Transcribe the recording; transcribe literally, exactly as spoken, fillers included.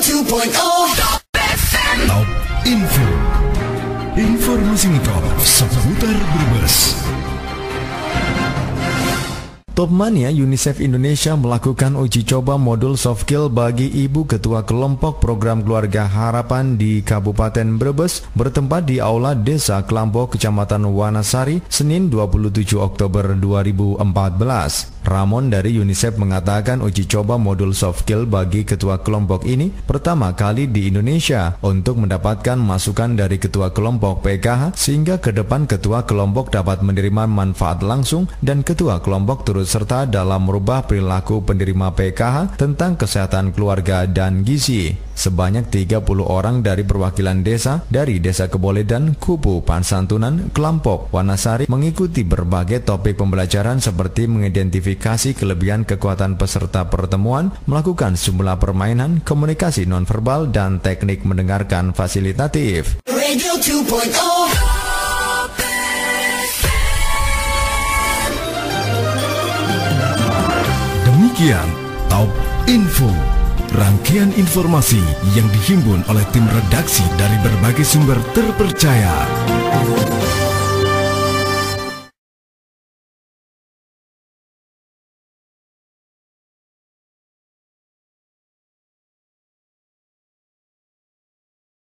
dua nol Top Info. Informasi top seputar Brebes. Topmania UNICEF Indonesia melakukan uji coba modul soft skill bagi Ibu Ketua Kelompok Program Keluarga Harapan di Kabupaten Brebes bertempat di Aula Desa Kelampok, Kecamatan Wanasari, Senin dua puluh tujuh Oktober dua ribu empat belas. Ramon dari UNICEF mengatakan uji coba modul soft skill bagi ketua kelompok ini pertama kali di Indonesia untuk mendapatkan masukan dari ketua kelompok P K H sehingga ke depan ketua kelompok dapat menerima manfaat langsung dan ketua kelompok turut serta dalam merubah perilaku penerima P K H tentang kesehatan keluarga dan gizi. Sebanyak tiga puluh orang dari perwakilan desa dari Desa Keboledan, Kupu, Pansantunan, Kelampok, Wanasari mengikuti berbagai topik pembelajaran seperti mengidentifikasi kelebihan kekuatan peserta pertemuan, melakukan sejumlah permainan, komunikasi nonverbal, dan teknik mendengarkan fasilitatif. Radio dua nol Demikian Top Info. Rangkaian informasi yang dihimpun oleh tim redaksi dari berbagai sumber terpercaya.